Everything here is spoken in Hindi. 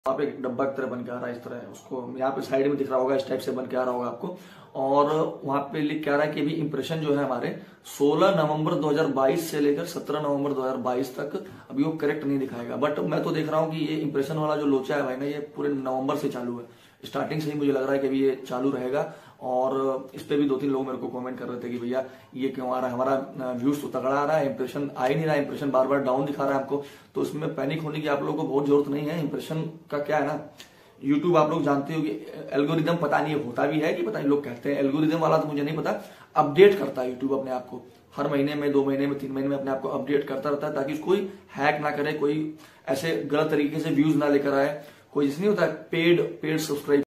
वहाँ पे एक डब्बा की तरह बन के आ रहा है, इस तरह उसको यहाँ पे साइड में दिख रहा होगा, इस टाइप से बन के आ रहा होगा आपको। और वहां पे लिख के आ रहा है कि अभी इंप्रेशन जो है हमारे 16 नवंबर 2022 से लेकर 17 नवंबर 2022 तक अभी वो करेक्ट नहीं दिखाएगा। बट मैं तो देख रहा हूँ कि ये इंप्रेशन वाला जो लोचा है भाई ना, ये पूरे नवंबर से चालू है, स्टार्टिंग से ही मुझे लग रहा है कि अभी ये चालू रहेगा। और इस पे भी 2-3 लोग मेरे को कमेंट कर रहे थे कि भैया ये क्यों आ रहा है, हमारा व्यूज तो तगड़ा आ रहा है, इंप्रेशन आ ही नहीं रहा है, इंप्रेशन बार बार डाउन दिखा रहा है हमको। तो उसमें पैनिक होने की आप लोगों को बहुत जरूरत नहीं है। इंप्रेशन का क्या है ना, यूट्यूब आप लोग जानते हो कि एल्गोरिदम पता नहीं होता भी है कि पता नहीं, लोग कहते हैं एल्गोरिदम वाला तो मुझे नहीं पता, अपडेट करता है यूट्यूब अपने आप को, हर महीने में 2 महीने में 3 महीने में अपने आप को अपडेट करता रहता है, ताकि कोई हैक ना करे, कोई ऐसे गलत तरीके से व्यूज ना लेकर आए। कोई जैसे नहीं होता पेड सब्सक्राइब